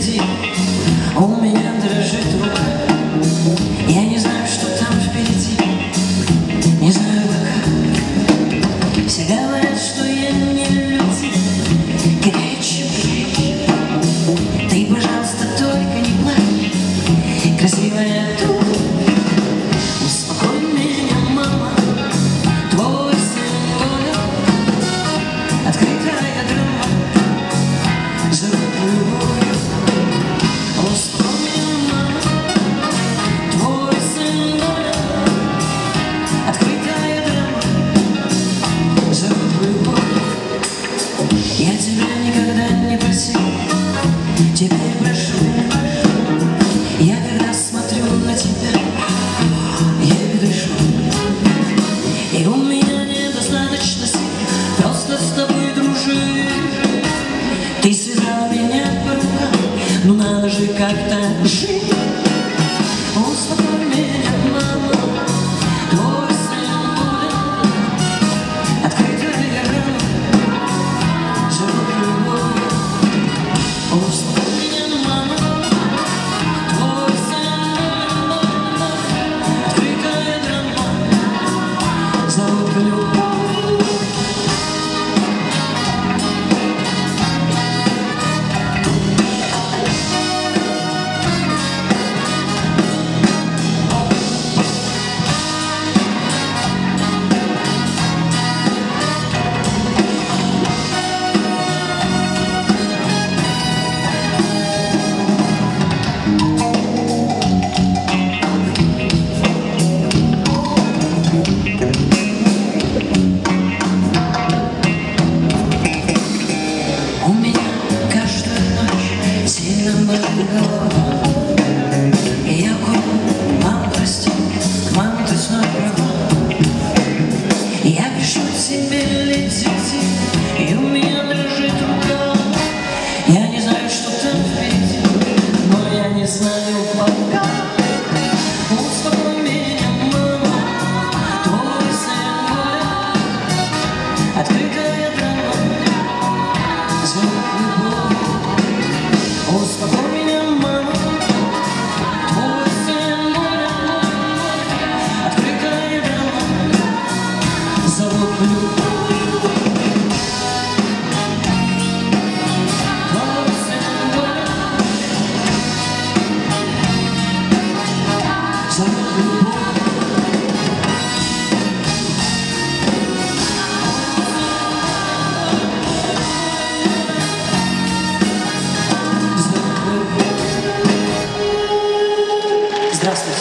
впереди, у меня дрожит рука. Я не знаю, что там впереди, не знаю пока. Все говорят, что я не люди, горячий. Ты, пожалуйста, только не плачь, красивая тут. Успокой меня, мама, твой сын понял. Открытая драма зовут любовью. Успокой меня, мама, твой сын понял. Открытая драма зовут любовью. Я тебя никогда не просил, теперь прошу. Я когда смотрю на тебя, я дышу. И у меня недостаточно сил просто с тобой дружить. Ты связала меня по рукам, ну надо же как-то жить. Успокой меня, мама, твой сын будет. Открытая рана зовут любовью. Успокой меня, мама, твой сын будет. Открытая драма зовут любовью. У меня каждую ночь сильно болит голова. И я курю, мама, прости, мама, ты снова права. Я пишу тебе летите, и у меня дрожит рука. Я не знаю, что там впереди, но я не знаю пока. Успокой меня, мама, твой сын будет. Открытая драма зовут любовью. Успокой меня, мама, твой сын будет. Открытая драма зовут любовью. Твой сын будет. Зовут любовью. Здравствуйте.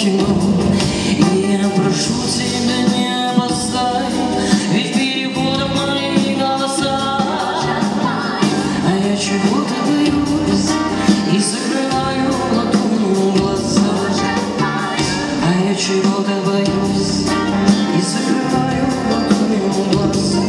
кино. И я прошу тебя, не опоздай, ведь переходом мои голоса. А я чего-то боюсь и закрываю ладонью глаза. А я чего-то боюсь и закрываю ладонью глаза.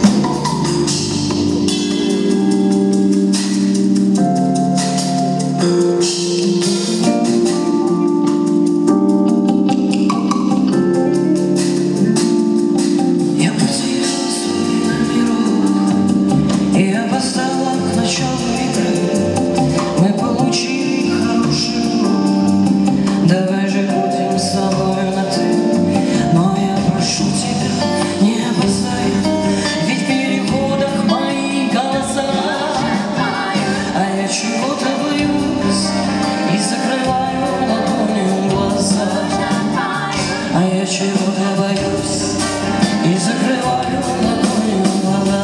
Чего-то боюсь и закрываю ладонью глаза.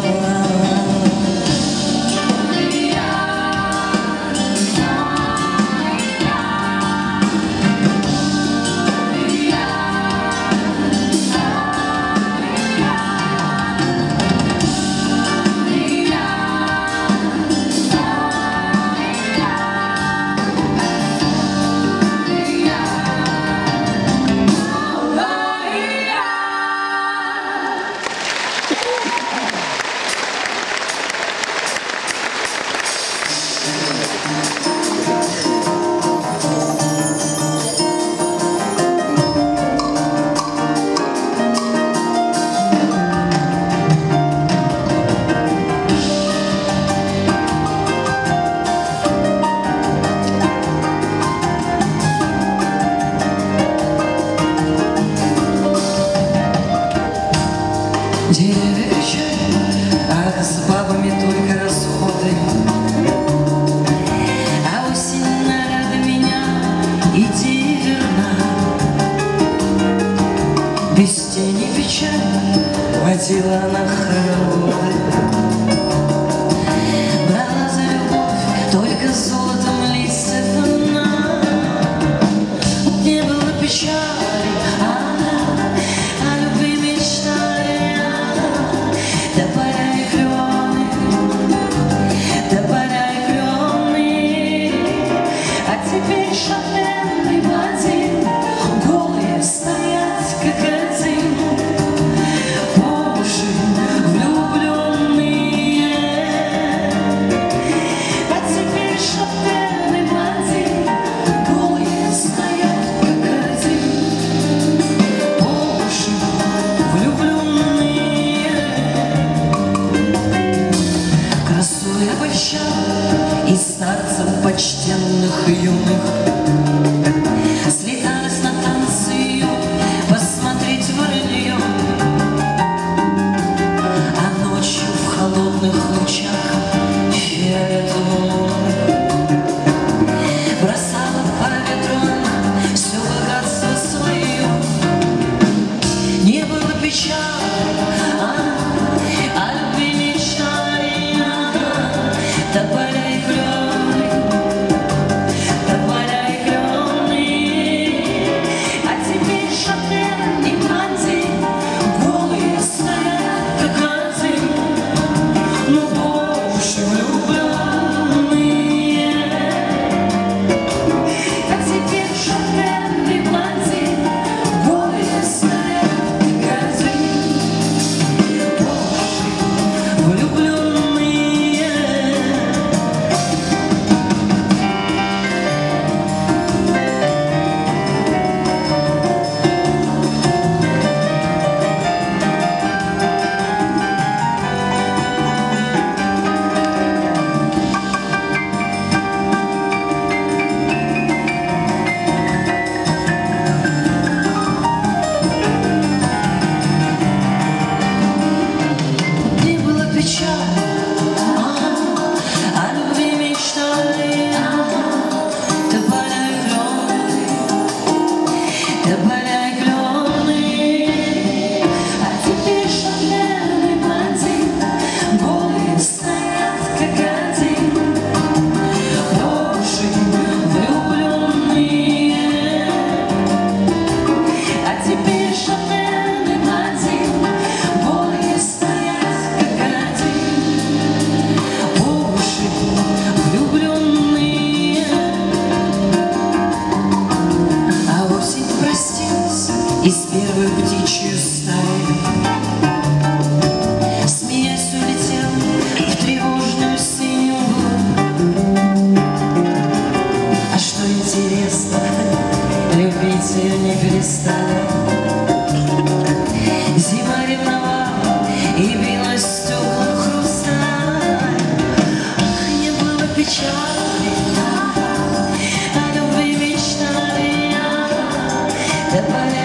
Деревья кричат, а с бабами только расходы. А осень наряда меня, иди верна. Без тени печаль водила на хороводы. Брала за любовь только золотом листьев она. Не было печали, а любви мечтали. Теперь шатенный блондин, голые стоят, как один. По уши влюбленные. А теперь шатенный блондин, голые стоят, как один. По уши влюбленные. Красой обольщал и старцев почтенных юных. Слеталась на танцы ее посмотреть в нее. А ночью в холодных лучах фиолетовых бросала по ветру она все богатство свое. Не было печали, а любви мечтали. Тополя и клены, тополя и клены. А теперь шатенный блондин, голые стоят, как один. Ну, больше влюбленные. А теперь шатенный блондин, голые стоят, как один. Больше влюбленные. Не было печали, а любви мечтали. Тополя и клены, тополя и клены. А теперь шатенный блондин, голые стоят, как один. По уши влюбленные. из первой птичьей стаи. Смеясь, улетел в тревожную синюю глубь. А что интересно, любить ее не перестали. Зима ревновала и билась в стеклах хрусталь. Ах, не было печали, о любви мечтали я.